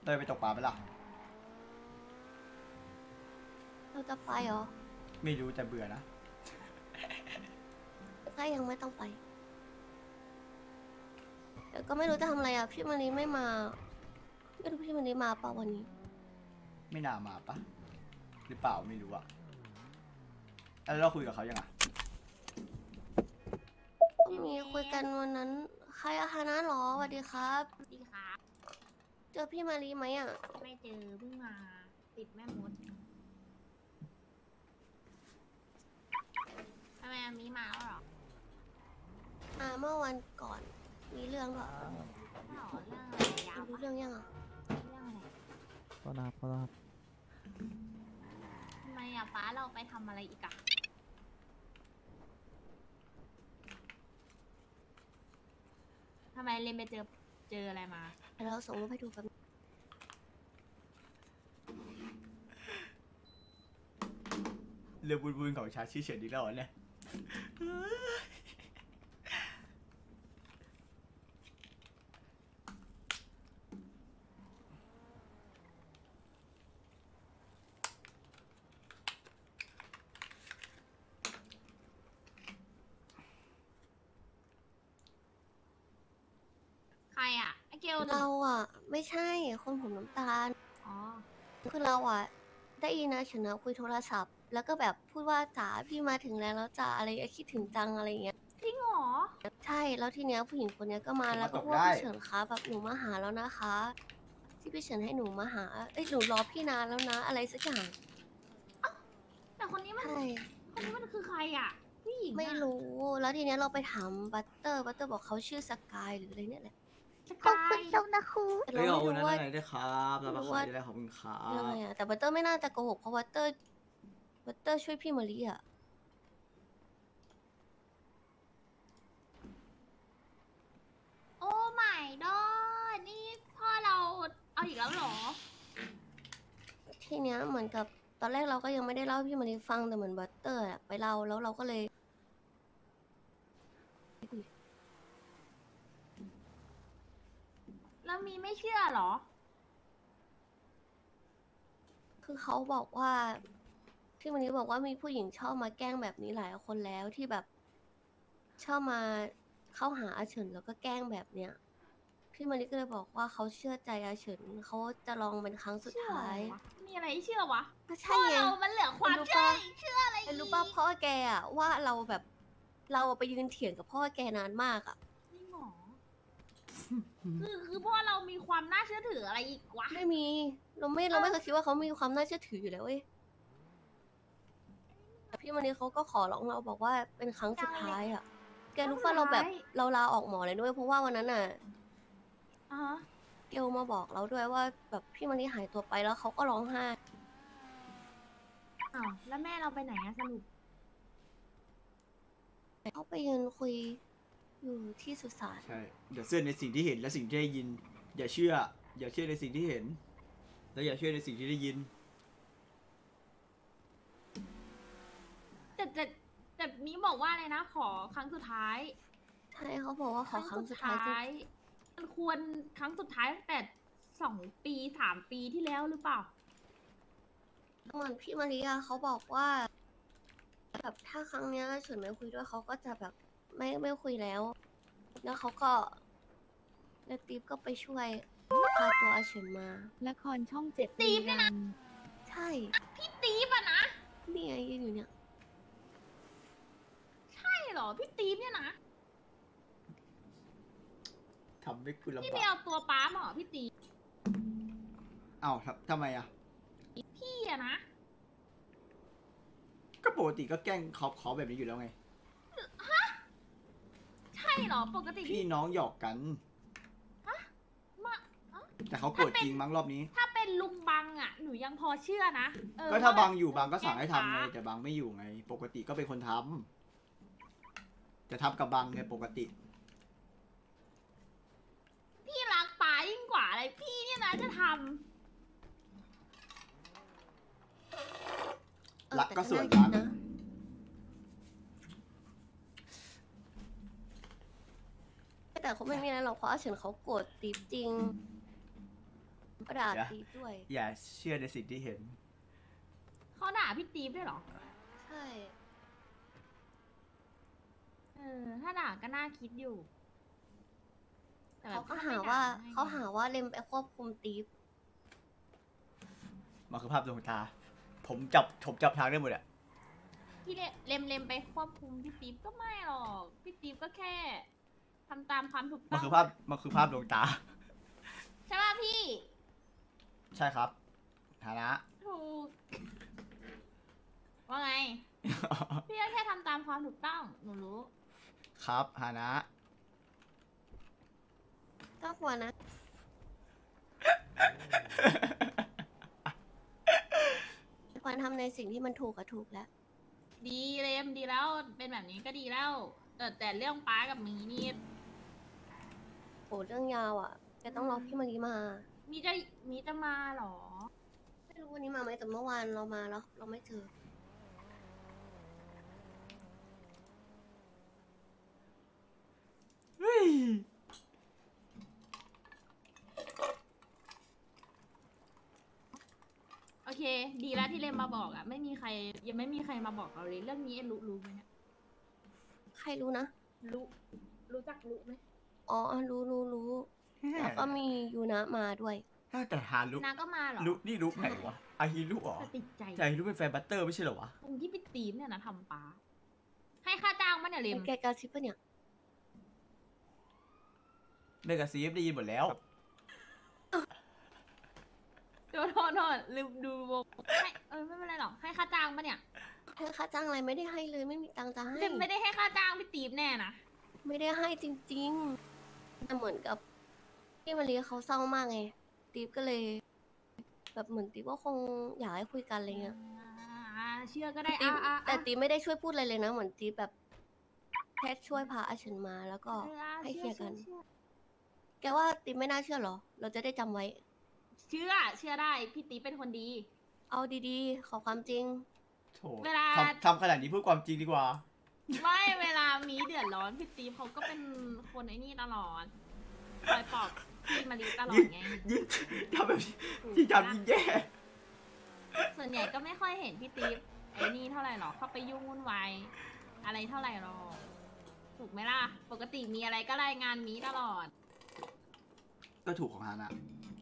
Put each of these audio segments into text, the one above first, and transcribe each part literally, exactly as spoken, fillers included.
ต้ยไปตกปลาไปล่ะเราจะไปเหรอไม่รู้แต่เบื่อนะถ้ายังไม่ต้องไปแต่ก็ไม่รู้จะทำอะไรอ่ะพี่มารีไม่มาไม่รู้พี่มารีมาเปล่าวันนี้ไม่น่ามาปะหรือเปล่าไม่รู้อะแล้วเราคุยกับเขายังไงก็มีคุยกันวันนั้นใครอาฮานะหรอสวัสดีครับสวัสดีครับเจอพี่มารีไหมอ่ะไม่เจอเพิ่งมาติดแม่มดทำไมมีมาแล้วหรอมาเมื่อวันก่อนมีเรื่องหรอหรอเรื่องอะไรยาวรู้เรื่องยังอ่ะเรื่องอะไรก็รับก็รับทำไมอ่ะฟ้าเราไปทำอะไรอีกอะทำไมเรนไปเจอเจออะไรมาเราส่งรูปให้ดูกันเรื่องบุญๆของชาชีเฉินดีแล้วเนี่ยใครอ่ะไอเกลเราอ่ะไม่ใช่คนผมน้ำตาลอ๋อคือเราอ่ะได้ยินนะเฉินนะคุยโทรศัพท์แล้วก็แบบพูดว่าจ๋าพี่มาถึงแล้วแล้วจ๋าอะไรคิดถึงจังอะไรเงี้ยจริงเหรอใช่แล้วทีเนี้ยผู้หญิงคนนี้ก็มาแล้วก็พูดว่าพี่เฉินคะแบบหนูมาหาแล้วนะคะที่พี่เฉินให้หนูมาหาเอ้ยหนูรอพี่นานแล้วนะอะไรสักอย่างแต่คนนี้มันคนนี้มันคือใครอ่ะผู้หญิงไม่รู้แล้วทีเนี้ยเราไปถามบัตเตอร์บัตเตอร์บอกเขาชื่อสกายหรืออะไรเนี่ยแหละขอบคุณจงนะครูเฮ้ยขอบคุณนะไหนได้ครับแล้วก็ขอได้ขอบคุณครับยังไงอะแต่บัตเตอร์ไม่น่าจะโกหกเพราะบัตเตอร์บัตเตอร์ช่วยพี่มารีอะโอ้ my god นี่พ่อเราเอาอีกแล้วเหรอทีเนี้ยเหมือนกับตอนแรกเราก็ยังไม่ได้เล่าพี่มารีฟังแต่เหมือนบัตเตอร์อะไปเล่าแล้วเราก็เลยแล้วมีไม่เชื่อเหรอคือเขาบอกว่าพี่มารีบอกว่ามีผู้หญิงชอบมาแกล้งแบบนี้หลายคนแล้วที่แบบชอบมาเข้าหาอาเฉินแล้วก็แกล้งแบบเนี้ยพี่มารีก็เลยบอกว่าเขาเชื่อใจอาเฉินเขาจะลองเป็นครั้งสุดท้ายมีอะไรเชื่อวะก็ใช่ไงเรามันเหลือความเชื่อเชื่ออะไรอีกรู้ป่ะพ่อแกอะว่าเราแบบเราไปยืนเถียงกับพ่อแกนานมากอะนี่หรอคือคือพ่อเรามีความน่าเชื่อถืออะไรอีกวะไม่มีเราไม่เราไม่เคยคิดว่าเขามีความน่าเชื่อถืออยู่แล้วเว้ยแต่พี่มันนี้เขาก็ขอร้องเราบอกว่าเป็นครั้งสุดท้ายอะแกรู้ป่ะเราแบบเราลาออกหมอเลยด้วยเพราะว่าวันนั้นอะเกลมาบอกเราด้วยว่าแบบพี่มันนี้หายตัวไปแล้วเขาก็ร้องไห้อ้าวแล้วแม่เราไปไหนอะสรุปเขาไปยืนคุยอยู่ที่สุสานใช่อย่าเชื่อในสิ่งที่เห็นและสิ่งที่ได้ยินอย่าเชื่ออย่าเชื่อในสิ่งที่เห็นและอย่าเชื่อในสิ่งที่ได้ยินแต่แต่แต่มีบอกว่าอะไรนะขอครั้งสุดท้ายใช่เขาบอกว่าขอครั้งสุดท้ายมันควรครั้งสุดท้ายตั้งแต่สองปีสามปีที่แล้วหรือเปล่าเหมือนพี่มาริยาเขาบอกว่าแบบถ้าครั้งเนี้ยเฉินไม่คุยด้วยเขาก็จะแบบไม่ไม่คุยแล้วแล้วเขาก็แล้วตีฟก็ไปช่วยพาตัวอาเฉินมาละครช่องเจ็ดตีฟเนี่ยนะใช่พี่ตีฟอะนะนี่ไงยืนอยู่เนี่ยใช่เหรอพี่ตีฟเนี่ยนะทำไม่คุณลำบากพี่ไปเอาตัวป้ามาเหรอพี่ตีฟเอ้าทำไมอะพี่อะนะก็ปกติก็แกล้งเขาเขาแบบนี้อยู่แล้วไงฮะใช่เหรอปกติพี่น้องหยอกกันฮะมาแต่เขาโกรธจริงมั้งรอบนี้ถ้าเป็นลุงบังอะหนูยังพอเชื่อนะก็ถ้าบังอยู่บังก็สั่งให้ทำไงแต่บังไม่อยู่ไงปกติก็เป็นคนทำแต่ทำกับบังไงปกติพี่รักป๋ายิ่งกว่าอะไรพี่เนี่ยนะจะทำรักก็ส่วนรักแต่เขาไม่มีอะไรหรอกเพราะอาเฉินเขาโกรธตีฟจริงก็ด่าอย่าตีด้วยอย่าเชื่อในสิ่งที่เห็นเขาด่าพี่ตีฟด้วยเหรอใช่เออ ถ้าด่าก็น่าคิดอยู่แต่แบบเขาก็ถ้หาไม่ด่ว่าให้เขาหาว่าเลมไปควบคุมตีฟมันคือภาพดวงตา ผมจับผมจับทางได้หมดอะพี่เลเลมเลมไปควบคุมพี่ตีฟก็ไม่หรอกพี่ตีฟก็แค่ทำตามความถูกต้มัอน งคือภาพมันคือภาพดวงตาใช่ป่ะพี่ใช่ครับฐานะถูก ว่าไง พี่ก็แค่ทำตามความถูกต้องหนูรู้ครับฐานะก็ควรนะ ควรทำในสิ่งที่มันถูกกับถูกแล้วดีเลมดีแล้วเป็นแบบนี้ก็ดีแล้ว แต่แต่เรื่องป้ากับมีนี่โหเรื่องยาวอ่ะแกต้องรอพี่มารีมามีจะมีจะมาเหรอไม่รู้วันนี้มาไหมแต่เมื่อวานเรามาแล้ว เราไม่เจอเฮ้ยโอเค ดีแล้วที่เลมมาบอกอ่ะ ไม่มีใคร ยังไม่มีใครมาบอกเราเลยเรื่องนี้เอ็นรู้รู้ไหมเนี่ยใครรู้นะรู้รู้จักรู้ไหมอ๋อ รู้รู้รู้แล้วก็มียูนะมาด้วยถ้าแต่หาลุกนาก็มาเหรอลุกนี่ลุกไหนวะอาฮีลุกเหรอแต่ติดใจแต่อาฮีลุกเป็นแฟนบัตเตอร์ไม่ใช่เหรอวะตรงที่พี่ตีมเนี่ยนะทำป้า ให้ค่าจ้างมันเนี่ยเลมแกกระซิบปะเนี่ยในกระซีฟได้ยินหมดแล้วโทษโทษโทษลืมดูวงให้เออไม่เป็นไรหรอกให้ค่าจ้างปะเนี่ยให้ค่าจ้างอะไรไม่ได้ให้เลยไม่มีตังค์จะให้เลมไม่ได้ให้ค่าจ้างพี่ตีมแน่นะไม่ได้ให้จริงๆแต่เหมือนกับพี่มารีเขาเศร้ามากไงตีฟก็เลย แบบเหมือนตีฟก็คงอยากให้คุยกันอะไรเงี้ยอ่าเชื่อก็ได้ตีฟอ่าอ่าแต่ตีฟไม่ได้ช่วยพูดอะไรเลยนะ เหมือนตีฟแบบแค่ช่วยพาอาเฉินมาแล้วก็ ให้เคลียร์กัน แกว่าตีฟไม่น่าเชื่อเหรอ เราจะได้จำไว้เชื่อเชื่อได้พี่ตีเป็นคนดีเอาดีๆ ขอความจริงโถเวลาทำทำขนาดนี้พูดความจริงดีกว่าไม่เวลามีเดือดร้อนพี่ตีเขาก็เป็นคนไอ้นี่ตลอดคอยปลอบพี่มารีตลอดยิ่งไงยิ่งทำแบบนี้ถูกยิ่งปะทำยิ่งแย่ส่วนใหญ่ก็ไม่ค่อยเห็นพี่ตีไอ้นี่เท่าไหร่หรอกเข้าไปยุ่งวุ่นวายอะไรเท่าไหร่หรอกถูกไหมล่ะ ปกติมีอะไรก็รายงานมีตลอดก็ถูกของฮานะ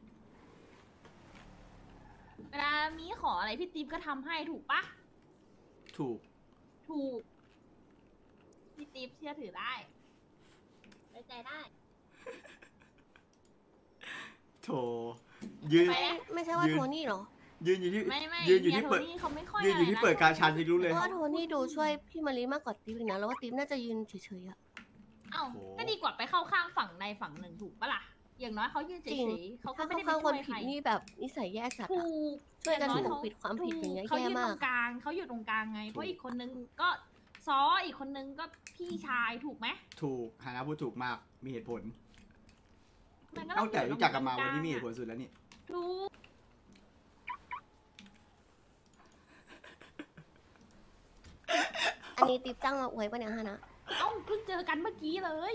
เวลามีขออะไรพี่ตีก็ทำให้ถูกปะถูกถูก พี่ตีเชื่อถือได้ไว้ใจได้โถยืนไปไม่ไม่ใช่ว่ายืนโทนี่เหรอยืนอยู่ที่ไม่ไม่ยืนอยู่เฮีที่โทเปิดนี่เขาไม่ค่อยยืนอยู่ที่ะไะเปิดการชันจะรู้เพเลยราะว่าโทนี่ดูช่วยพี่มารีมากกว่าตีฟอีกนะ แล้วว่าตีฟน่าจะยืนเฉยๆอะเอ้าโอ้โหก็ดีกว่าไปเข้าข้างฝั่งใดฝั่งหนึ่งถูกปะล่ะ อย่างน้อยเขายืนเฉจริงยๆเขาก็ถ้าไม่เขาได้ไปเข้าคช่นวยผิใคดรนี่แบบนิสัยแย่จัดถูอะกช่วยกันอางปอกปิดความผิดอย่างเงี้ยเขาแย่ยืนตมารกงกลาง เขาอยู่ตรงกลางไง เพราะอีกคนนึงก็ซออีกคนนึงก็พี่ชายถูกไหมถูกฮานะพูดถูกมาก มีเหตุผลมันก็ตั้งแต่รู้จักกันมาอยู่วันนี้มีเหตตุรผงลสุดแล้วนี่ถูกอันนี้ตีฟจ้างมาอวยปะเนี่ยฮะนะเอ้าเพิ่งเจอกันเมื่อกี้เลย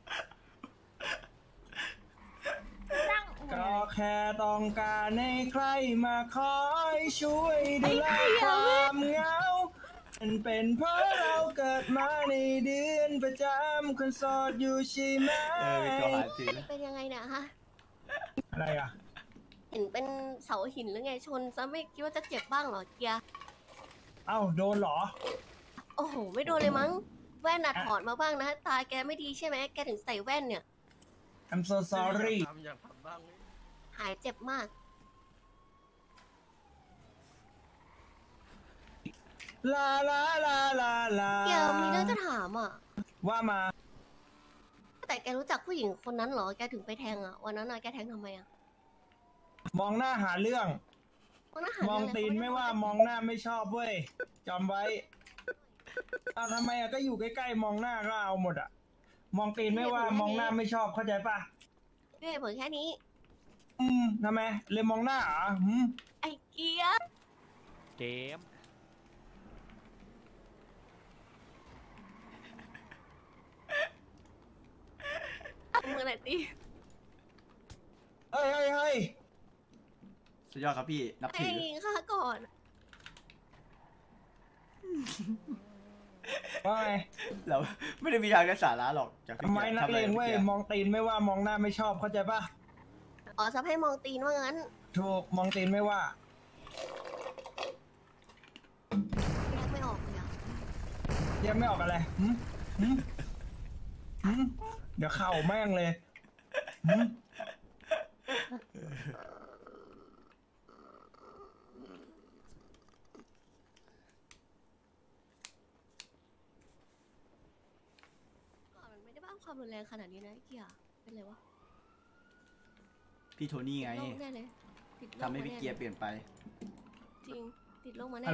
นั่งโอ้ก็ยแค่ต้องการให้ใครมาคอยช่วยดูแลความเหงามันเป็นเพราะเราเกิดมาในเดือนประจำคนโสดอยู่ใช่ไหมเออเป็นตัวหาจริงเป็นยังไงเนี่ยฮะอะไรอ่ะเห็นเป็นเสาหินหรือไงชนซะไม่คิดว่าจะเจ็บบ้างเหรอเกียร์เอ้าโดนเหรอโอ้โห ไม่โดนเลยมั้ง แว่นน่ะถอดมาบ้างนะ ตาแกไม่ดีใช่ไหมแกถึงใส่แว่นเนี่ย I'm so sorry หายเจ็บมากลาลาลาลาลาเกียร์มีเรื่องจะถามอ่ะว่ามาแต่แกรู้จักผู้หญิงคนนั้นเหรอ แกถึงไปแทงอ่ะ วันนั้นอ่ะแกแทงทำไมอ่ะมองหน้าหาเรื่องวันนั้นหามองเรื่ะไรตีนเขไม่ว่ามองหน้าไม่ชอบเว้ยจำไว้เอาทำไมอะก็อยู่ใกล้ๆมองหน้าก็เอาหมดอะมองตีนไม่ว่ามองหน้าไม่ชอบเข้าใจปะด้วยเหตุผลแค่นี้อืมทำไมเลยมองหน้าเหรอหืมไอ้เกียร์เกมมือไหนตีเฮ้ยเฮ้ยเฮ้ยสุดยอดครับพี่นับให้ถือยิงข้าก่อนว่าไงเราไม่ได้มีทางได้สาระหรอกจากพี่ทำไมกียร์นักเลงเว้ยทำอะไรมองตีนไม่ว่ามองหน้าไม่ชอบเข้าใจปะอ๋อซับให้มองตีนว่างั้นถูกมองตีนไม่ว่าแยกไม่ออกเลยอะยังไม่ออกอะไรหึหึหึเดี๋ยวเข่าแม่งเลยหึก่อนมันไม่ได้บ้าความรุนแรงขนาดนี้นะไอ้เกียร์เป็นไรวะพี่โทนี่ไงติดโรคแน่เลยติดโรคทำให้พี่เกียร์เปลี่ยนไปจริงติดโรคมาแน่อะไร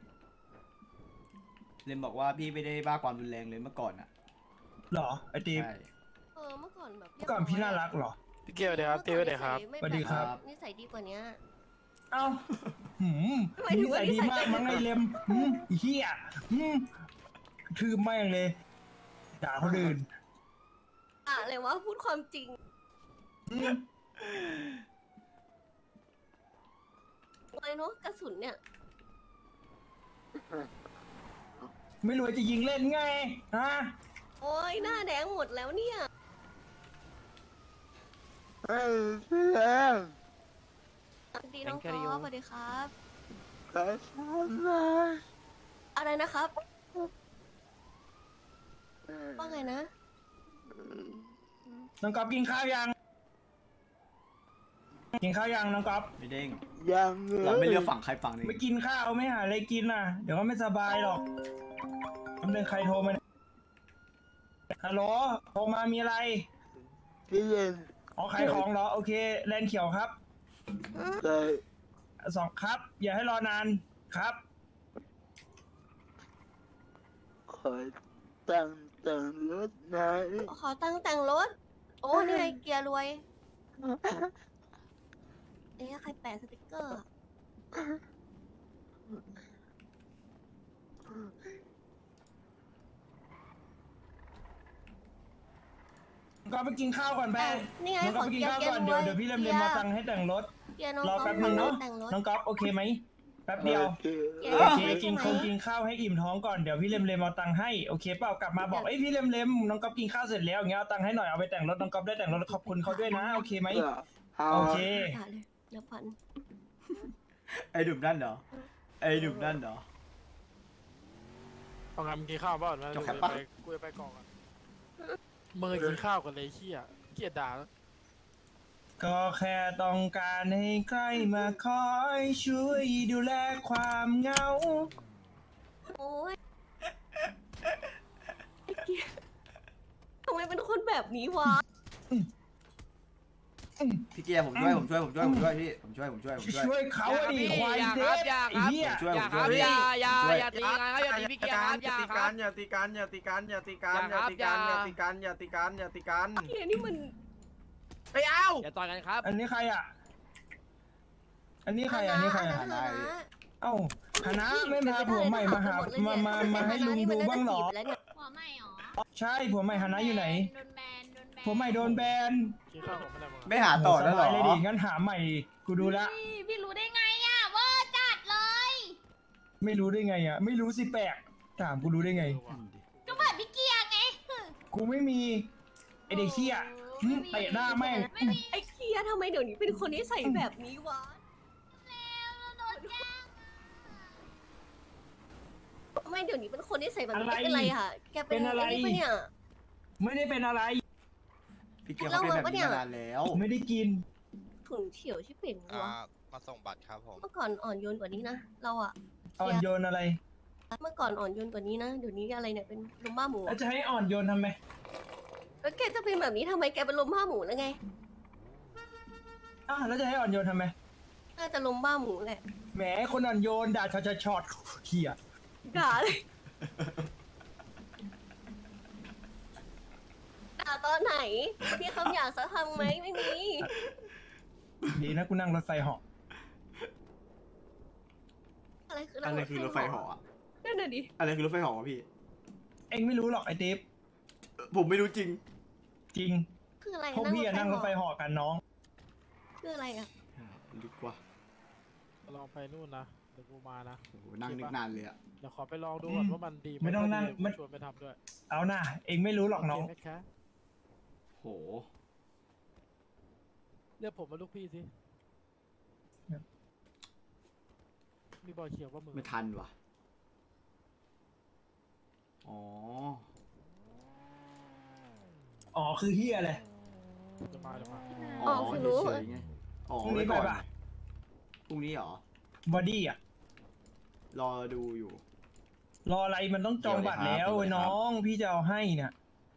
เลมบอกว่าพี่ไม่ได้บ้าความรุนแรงเลยเมื่อก่อนอ่ะหรอไอตีฟใช่เออเมื่อก่อนแบบเมื่อก่อนพี่น่ารักเหรอพี่เกียวเดี๋ยวครับตีเดี๋ยวครับไม่สวัสดีครับนิสัยดีกว่านี้เอ้าหืมหมายถึนิงว่าสัยดีมากนิสัยมั้งไอเลมหืมไอ้เฮียหืมคือแม่งเลยด่าคนอื่นอ่ะเลยว่าพูดความจริงหืมเลยเนาะกระสุนเนี่ยไม่รู้จะยิงเล่นไงฮะโอ้ยหน้าแดงหมดแล้วเนี่ยเฮ้ยพี่แดงสวัสดีน้องเป็นกกะหรี่ออยู่ล์ฟสวัสดีครับขอโทษนะอะไรนะครับว่าไงนะน้องก๊อฟกินข้าวยัง กินข้าวยังน้องก๊อฟไม่เด้งยังลยเราไม่เลือกฝั่งใครฝั่งหนึ่งไม่กินข้าวไม่หาอะไรกินน่ะ เดี๋ยวก็ไม่สบายหรอกทำเรื่องใครโทรมาเนี่ยฮัลโหลโทรมามีอะไรพี่เย็นอ๋อขายของเหรอ โอเค แลนเขียวครับใส่สองครับ อย่าให้รอนานครับขอตั้งแต่งรถหน่อยขอตั้งแต่งรถ โอ้นี่ไงเกียร์รวย เอ๊ะใครแปะสติกเกอร์อะก็ไปกินข้าวก่อนไปอ่ะนี่ไงน้องขก๊ออฟไปกินเกียร์ข้าวเกียก่อนร์รเดี๋ยววยเดี๋ยวพี่เล็มเล็มมาตังค์ให้แต่งรถเกียร์น้องรอก๊อฟแป๊บนึงเนาะแต่งรถน้องก๊อฟโอเคไหม แป๊บเดียวโอเคเกียโอร์เคใช่กินไหมคงกินข้าวให้อิ่มท้องก่อน เดี๋ยวพี่เล็มเล็มเอาตังค์ให้ โอเคเปล่ากลับมาบอกเอ้ยพี่เล็มเล็มน้องก๊อฟกินข้าวเสร็จแล้วอย่างเงี้ยเอาตังค์ให้หน่อย เอาไปแต่งรถ น้องก๊อฟได้แต่งรถขอบคุณเขาด้วยนะ โอเคไหมเอาโอเคด่าเลยเดี๋ยวพันไอ้ดุมนั่นเหรอไอ้ดุมนั่นเหรอเอางานมึงกินข้าวบ้างไหมจบแคปกูปะจะไปกูจะไปกองกันมึงกินข้าวกันเลยเขี้ยเกลียดด่าแล้วก็แค่ต้องการให้ใครมาคอยช่วยดูแลความเหงาโอ้ยไอ้เกียร์ทำไมเป็นคนแบบนี้วะพี่เกียร์ผมช่วยผมช่วยผมช่วยผมช่วยพี่ผมช่วยผมช่วยผมช่วยช่วยเขาอะดิควายเด็กไอ้เหี้ยช่วยอย่าผมคช่รัวยบพี่อย่าอย่าช่วยอย่าตีกันครับอย่าตีพี่เกียร์ครับอย่าครับอย่าตีกันอย่าตีกันอย่าตีกันอย่าตีกันอย่าตีกันอย่าตีกันอย่าตีกันเกียร์นี่มันไปเอาอย่าต่อยกันครับอันนี้ใครอ่ะ อันนี้ใครอ่ะอันนี้ใครอ่ะอันนั้นนะเอ้าคณะไม่พาผัวใหม่มาหามามามาให้ลุงดูบ้างเหรอหัวใหม่หรอใช่ผัวใหม่คณะอยู่ไหนโดนแบนโดนแบนผัวใหม่โดนแบนกินข้าวผมไม่ได้มึงไม่หาต่อแล้วเหรอสบายเลยดิงั้นหาใหม่กูดูละพี่พี่รู้ได้ไงอ่ะเวอร์จัดเลยไม่รู้ได้ไงอ่ะ ไม่รู้สิแปลกถามกูรู้ได้ไงก็เหมือนพี่เกียร์ไงกูไม่มีไอเด็กเชี่ยหึเตะหน้าแม่งไม่มีไอ้เกียร์ทำไมเดี๋ยวนี้เป็นคนที่ใส่แบบนี้วะแล้วโดนแกล้งทำไมเดี๋ยวนี้เป็นคนที่ใส่แบบนี้อะไรเป็นไรอะแกเป็นเป็นอะไรไอ้นี่ปะเนี่ยไม่ได้เป็นอะไรพี่เกียร์เขาเป็นแบบนี้มานานแล้วไม่ได้กินถุงเฉียวชิบเป่งอ่าวะมาส่งบัตรครับผมเมื่อก่อนอ่อนโยนกว่านี้นะเราอะอ่อนโยนอะไรเมื่อก่อนอ่อนโยนกว่านี้นะเดี๋ยวนี้อะไรเนี่ยเป็นลมบ้าหมูแล้วจะให้อ่อนโยนทำไมแล้วแกจะเป็นแบบนี้ทำไมแกเป็นลมบ้าหมูแล้วไงอ้าวแล้วจะให้อ่อนโยนทำไมน่าจะลมบ้าหมูแหละแหมคนอ่อนโยนด่าช็อตช็อตช็อตเขี่ยด่าเลยด่าตอนไหนพี่คำอยากจะทำไหมไม่มีดีนะกูนั่งรถไฟเหาะอะไรคืออะไรคือรถไฟเหาะอะนั่นน่ะดิอะไรคือรถไฟเหาะวะพี่เอ็งไม่รู้หรอกไอ้ติ๊บผมไม่รู้จริงจริงคืออะไรพวกพี่อะนั่งรถไฟเหาะกันน้องคืออะไรอะลึกว่าลองไปนู่นนะเดี๋ยวกูมานะโอ้โหนั่งนึกนานเลยอะเดี๋ยวขอไปลองดูก่อนว่ามันดีหไม่ต้องนั่งถ้าดีไม่ชวนไปทำด้วยเอานะเองไม่รู้หรอกน้องโเคไหมคะโหเรียกผมมาลูกพี่สิครับมีบอยเขียวว่ามือไม่ทันว่ะ อ๋ออ๋อคือเฮียเลยจะมาจะมาอ๋อคือรู้เฉยๆไงอ๋อพรุ่งนี้ไว้ก่อนไปปะพรุ่งนี้เหรอบอดี้อ่ะรอดูอยู่รออะไรมันต้องจองบัตรแล้วเดี๋ยวเลยครับไอ้น้องพี่จะเอาให้เนี่ย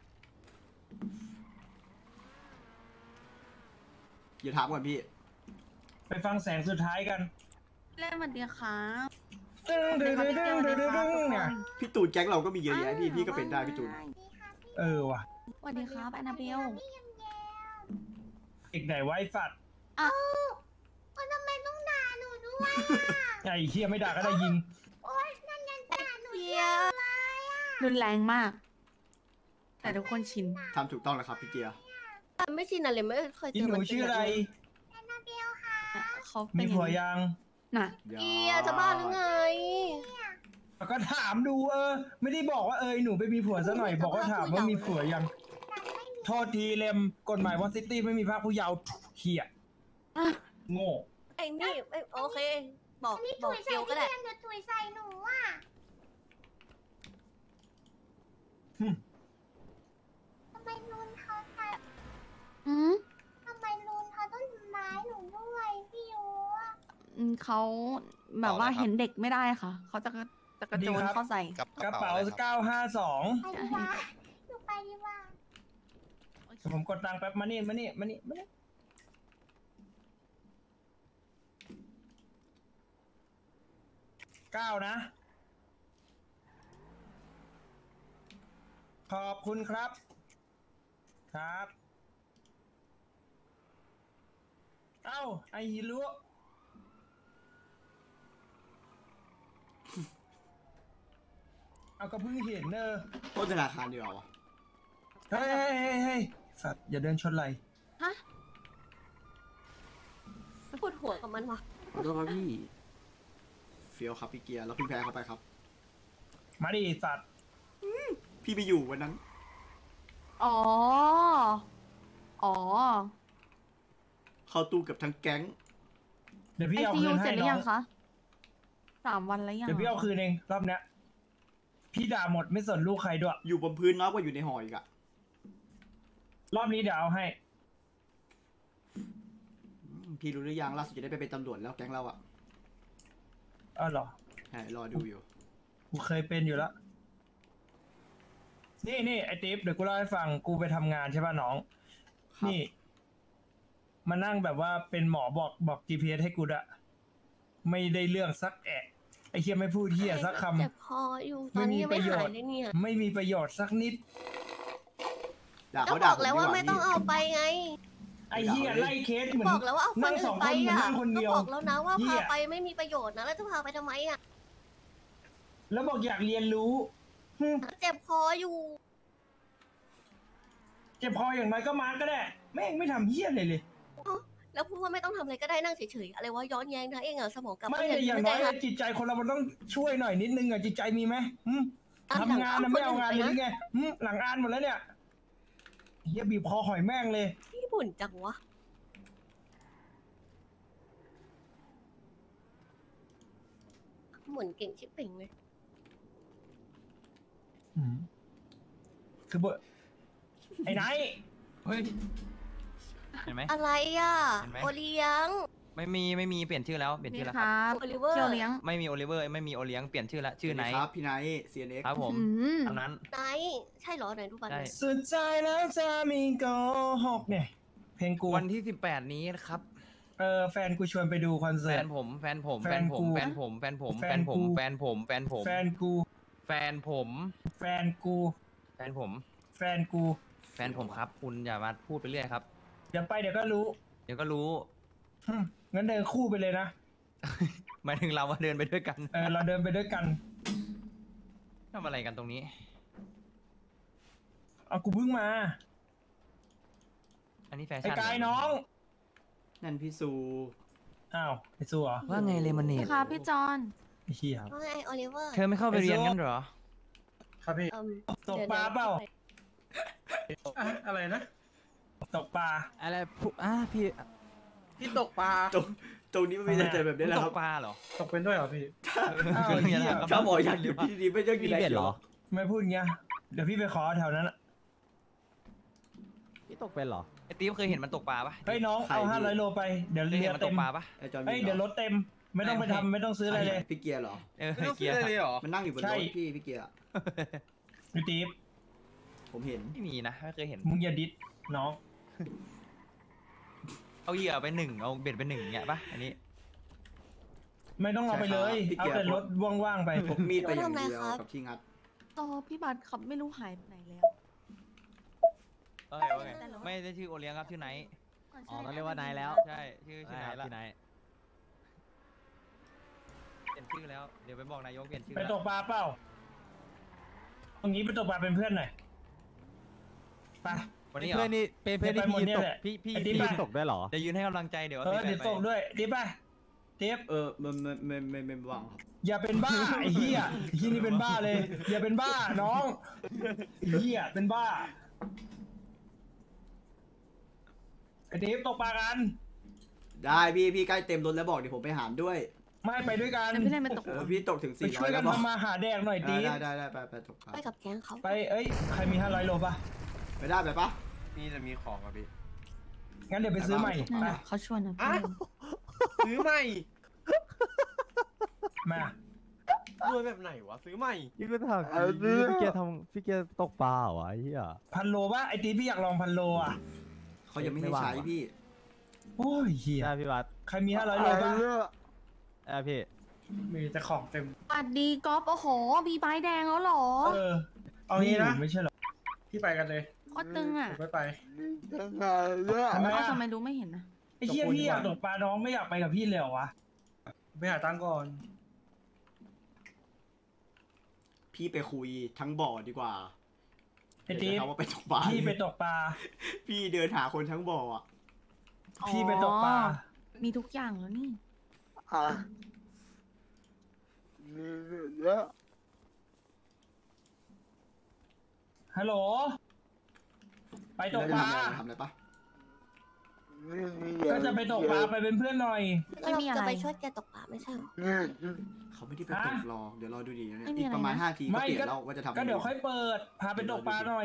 อย่าถามก่อนพี่ไปฟังแสงสุดท้ายกันเล่นวันเดียวครับตึ้งดึงดึงดึงดึงดึงดึงเนี่ยพี่ตูนแก๊งเราก็มีเยอะแยะพี่พี่ก็เป็นได้พี่ตูนเออว่ะสวัสดีครับแอนนาเบลเอกไหนไว้ฝัดอ่ะก็ทำไมต้องด่าหนูด้วยไอ้เฮียไม่ด่าก็ได้ยิงโอ๊ยนั่นยังด่าหนูเยรุนแรงมาก แต่ทุกคนชินทำถูกต้องแล้วครับพี่เกียร์ไม่ชินอะไรไม่เคยเจอีอหนูมันชื่ออะไรเขาเป็มีนอผัวย่างนี้ยังน่ะเกียร์จะบ้าหรือไงก็ถามดูเออ ไม่ได้บอกว่าเออหนูไปมีผัวซะหน่อย บอกว่าถามว่ามีผัวยัง โทษทีเลมกฎหมายวอซิตี้ไม่มีภาคผู้เยาว์เหี้ยอ่ะโง่ไอ้นี่ไอ้โอเค บอกบอกเกียวก็ได้ถุยใส่หนูอ่ะหึทำไมลุนเขาทอืมำทำไมลุนเขาต้องทำร้ายหนูด้วยพี่ยูอ่ะอืมเขาแบบว่าเห็นเด็กไม่ได้ค่ะ เขาจะจะกระโจนเข้าใส่กระเป๋าเก้าห้าสองไปดีกว่าหนูไปดีกว่าเดี๋ยวผมกดตังค์แป๊บมานี่มานี่มานี่มานี่เก้านะ ขอบคุณครับ ครับ เอ้า ไอฮิรุเอาก็เพิ่งเห็นเนอะโทษธนาคารดีกว่าวะเฮ้ยเฮ้ยเฮ้ยเฮ้ยสัตว์อย่าเดินชนไหลฮะปวดหัวกับมันว่ะขอโทษครับพี่ เฟียวครับพี่เกียร์แล้วพี่แพ้เข้าไปครับมาดิสัตว์พี่ไปอยู่วันนั้นอ๋อ อ๋อเข้าตู้กับทั้งแก๊งเดี๋ยวไอพี่เอาซีคืยูนเสร็ให้จหรือน้ยัองงคะสามวันแล้วยังเดี๋ยวพี่เอาคืนเองรอบเนี้ย พี่ด่าหมดไม่สนลูกใครด้วยอยู่บนพื้นน้อยกว่าอยู่ในหออีกอะรอบนี้เดี๋ยวเอาให้อืมพี่รู้หรือยังล่าสุดจะได้ไปเป็นตำรวจแล้วแก๊งเราอะอ้าวเหรอใช่รอดูอยู่กูเคยเป็นอยู่แล้ว นี่นี่ไอติ๊บเดี๋ยวกูเล่าให้ฟัง กูไปทำงานใช่ป่ะน้องครับนี่ มานั่งแบบว่าเป็นหมอบอกบอก จี พี เอส ให้กูอะไม่ได้เรื่องสักแอะ ไอเฮียไม่พูดเฮียสักคเจ็บคออยู่ตอนนี้ยังไม่หายเลยเนี่ยำ ไม่มีประโยชน์สักนิดด่าก็เขาบด่าอกผมแล้วดีกว่าว่าไม่พี่ต้องเอาไปไงไอเฮียไล่เคสเหมือนบอกแล้วว่าเอาคนนั่งสอื่อน งไปคนเหมือนอ่ะนั่งคนก็เดียวบอกแล้วนะว่าเหี้พาย ไปไม่มีประโยชน์นะแล้วจะพาไปทำไมอ่ะแล้วบอกอยากเรียนรู้หึเจ็บคออยู่เจ็บคออย่างไรก็มาก็ได้ แม่งไม่ทำเฮี้ยเลยเลยแล้วพูดว่าไม่ต้องทำอะไรก็ได้นั่งเฉยๆอะไรวะย้อนแย้งนะเองอะสมองกลับไม่บ้านแต่อย่างไม่น้ได้อยค่ะจิตใจคนเรามันต้องช่วยหน่อยนิดนึงอะจิตใจมีไหมหึอ่ะทำงานหลันะงไม่เอางานเลยคนอื่นไปนะหรือไงหึหลังอ่านหมดแล้วเนี่ยเฮียบีบคอหอยแม่งเลยญี่ปุ่นจังวะหมุนเก่งชิบเป่งเลยอืมคือเบอร์ไอ้ไนท์เฮ้ย เห็นไหมอะไรอ่ะเห็นไหมโอเลี้ยงไม่มีไม่มีเปลี่ยนชื่อแล้วเปลี่ยนนี่ชื่อแล้วคครับรับโอลิเวอร์เที่ยวเลี้ยงไม่มีโอลิเวอร์ไม่มีโอเลี้ยงเปลี่ยนชื่อแล้วชื่อไนท์ครับพี่ไนท์ ซี เอ็น เอ็กซ์ครับผมอืมตอนนั้นไนท์ใช่เหรอไหนดูบัตรหน่อยใช่สุดใจแล้วจะมีโกหกเนี่ย เพลงกูวันที่สิบแปดนี้นะครับเออแฟนกูชวนไปดูคอนแฟเสิร์ตนผมแฟนผมแฟแฟนนกูผมแฟนผมแฟนผมแฟแฟนนกูผมแฟนผมแฟนผมแฟนกูแฟนผมแฟนกูแฟนผมแฟนกูแฟนผมครับ คุณอย่ามาพูดไปเรื่อยครับเดี๋ยวไปเดี๋ยวก็รู้เดี๋ยวก็รู้หึงั้นเดินคู่ไปเลยนะหมายถึงเราว่าเดินไปด้วยกันเออเราเดินไปด้วยกันทำอะไรกันตรงนี้เอากูเพิ่งมาอันนี้แฟไอ้ชั่นกายน้องนั่นพี่ซูอ้าวไอ้ซัวว่าไงเลมอนเนพี่ดคะพี่จอนไอ้เหี้ยว่าไงโอลิเวอร์เธอไม่เข้าไปเรียนกันเหรอครับพี่เอิ่มตกปลาเปล่าอะไรนะตกปลาอะไรผู้อ่ะพี่พี่ตกปลาตรงตรงนี้มันมีแต่เจอแบบนี้แหละตครับกปลาเหรอตกเป็นด้วยเหรอพี่อ้าวไอ้เหี้ยถ้าบอกอยากอยู่ที่ดีไม่ต้องกินพี่อะไรเบ็ดเหรอไม่พูดเงี้ยเดี๋ยวพี่ไปขอแถวนั้นอะพี่ตกเป็นเหรอไอตีมเคยเห็นมันตกปลาปะเฮ้ยน้องเอาห้าร้อยโลไปเดี๋ยวเคยเรืเห็นอมันตเต็กมปลาปะไอ้จอนเฮ้ยเดี๋ยวรถเต็มไม่ต้องไปทำไม่ต้องซื้ออะไรเลยพี่เกียร์เหรอเออไม่ต้องเกีซื้ยอร์อะไรเลยเหรอมันนั่งอยู่บนใช่รถพี่พี่เกียร์อะพี่ติ๊บผมเห็นไม่มีนะไม่เคยเห็นมึงอย่าดิสน้องเอาเหยื่อไปหนึ่งเอาเบ็ดไปหนึ่งเงี้ยปะอันนี้ไม่ต้องเอาไปเลยเอาแต่รถว่างๆไปพกมีดไปอย่างเดียวกับที่งัดต่อพี่บัตรขับไม่รู้หายไปไหนแล้วเอ้ยว่าไงไม่ได้ชื่อโอเลี้ยงครับชื่อไนท์อ๋อต้องเรียกว่านายแล้วใช่ชื่อชื่อไนท์ละพี่นายเปลี่ยนชื่อแล้วเดี๋ยวไปบอกนายกเปลี่ยนชื่อไปแล้วตกปลาเปล่าตรงนี้ไปตกปลาเป็นเพื่อนหน่อยไปวันนี้เหรเพื่ออนนี่เป็นเพื่อนที่ไปหมดพี่เนี่ยตกแหละพี่พี่ไอ้ติ๊บพี่อะตกด้วยเหรอเดี๋ยวยืนให้กำลังใจเดี๋ยวเออเดี๋ยวตกด้วยติ๊บไปติ๊บเออมันมันมันมันมันวางครับอย่าเป็นบ้าไอ้เหี้ยไอ้เหี้ยนี่เป็นบ้าเลย อย่าเป็นบ้าน้องไอ้เหี้ยเป็นบ้าไอ้ติ๊บตกปลากันได้พี่พี่ใกล้เต็มรถแล้วบอกเดี๋ยวผมไปหารด้วยไม่ไปด้วยกันแต่พี่เล่นไปตกเออพี่ตกถึงไปสี่ช่ร้วอย ยกัแล้นวบอกทำมาหาแดกหน่อยได้ติ๊บได้ได้ได้ไปไปตกปลาไปกับแก๊งเขาไปเอ้ยใครมีห้าร้อยโลป่ะไปได้ไปปะนี่จะมีของอ่ะพี่งั้นเดี๋ยวไปซื้อใหม่นั่นไปแหละเขาชวนนะอ้าว ซื้อใหม่มารวยแบบไหนวะ ซื้อใหม่พี่ก็ถามจริงพี่เกียร์ทำพี่เกียร์ตกปลาเหรอวะไอ้เหี้ยพันโลป่ะไอ้ติ๊บพี่อยากลองพันโลอ่ะเขายังไม่ให้ไม่ว่างใช้ว่ะพี่โอ้ยเหี้ยได้พี่บัสใครมีห้าร้อยโลป่ะได้พี่มีแต่ของเต็มสวัสดีก๊อฟโอ้โหมีใบแดงแล้วเหรอเออเอางี้นะไม่ใช่หรอพี่ไปกันเลยโคตรตึงอ่ะไม่ไปทำไมอะทำไมรู้ไม่เห็นนะไอ้เหี้ยพี่อยากตกปลาน้องไม่อยากไปกับพี่เลยเหรอวะไปหาตังก่อนพี่ไปคุยทั้งบ่อดีกว่าไอ้ติ๊บเดี๋ยวจะหาว่าไปตกปลาพี่ไปตกปลาพี่เดินหาคนทั้งบ่ออ่ะพี่ไปตกปลาอ๋อมีทุกอย่างแล้วนี่อ่ะมีเยอะฮัลโหลไปตกแล้วปจะลาทำอะไรทำอะไรปะมีมีก็จะไปตกปลาไปเป็นเพื่อนหน่อยแล้วเราจะไปช่วยแกตกปลาไม่ใช่เหรอเขาไม่ได้ไปตกรอกเดี๋ยวรอดูดีนะเนี่ยไม่มีอีกอะไรประมาณนะห้าทีก็ไม่เปลี่ยก็นเราว่าจะทำก็เดี๋ยวค่อยเปิด พาไปตกปลาหน่อย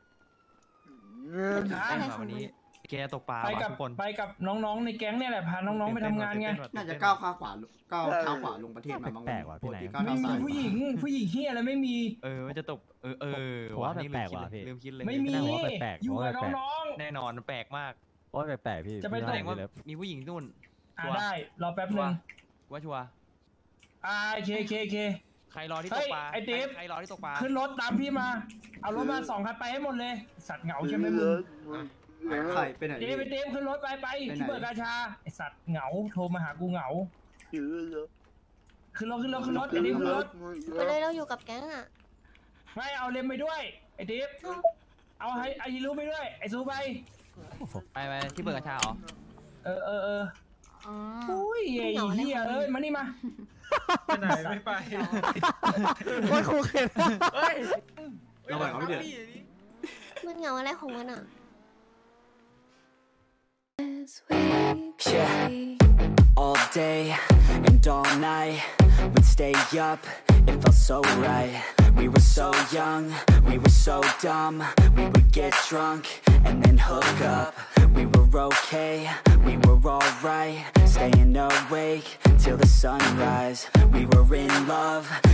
ใช่ครับวันนี้แกตกปลาไปว่ะกับทุกคนไปกับน้องๆในแก๊งเนี่ยแหละพาน้องๆไปทำงานไงน่าจะก้าวข้าขวาก้าวเท้าขวาลงประเทศมาบางแปลกๆว่ะปพี่กไหนติก้าวไม่เท้ามีซ้ายผู้หญิง ผู้หญิงเฮียอะไรไม่มีเออมันจะตกเออเออผมว่าอันนี้แปลกๆลืว่ะพี่ลืมคิดเลยไม่มีน่าว่าแปลกๆอยู่กับเพราะว่าแปลกน้องแน่นอนแปลกมากเพราะว่าแปลกๆพี่จะไปพี่แสดม่งว่าเลยมีผู้หญิงนู่นๆอ่าได้รอแป๊บหนึงว่าชัวร์อ่าเคเคเคใครรอที่เฮ้ตยกปลาไอ้ติ๊บใครรอที่ตกปลาขึ้นรถตามพี่มา เอารถมาสองคันไปให้หมดเลย สัตว์เหงาใช่ไหมมึงใครไปไหนเจพี่ไปเต็มขึ้นรถไปไปไปไหนที่เบิร์กาชาไอสัตว์เหงาโทรมาหากูเหงา ขึ้นรถขึ้นรถขึ้นรถไอ้ดิฟขึ้นรถไปเลยเราอยู่กับแก๊งอ่ะไม่เอาเลมไปด้วยไอ้ดิฟเอาให้ไอ้ฮิรุไปด้วยไอ้ซูไปไปไปที่เปิดกระชาเหรอเออเออเอออ๋ออุ้ยไอ้เหี้ยเอ้ยมานี่มาไปไหนไม่ไปโอ้ยคู่เข็นเฮ้ยเราไปเขาไม่เดือดมันเหงาอะไรของมันอ่ะ Yeah, all day and all night we'd stay up, it felt so right. We were so young, we were so dumb. We would get drunk and then hook up. We were okay, we were alright. Staying awake till the sunrise. We were in love,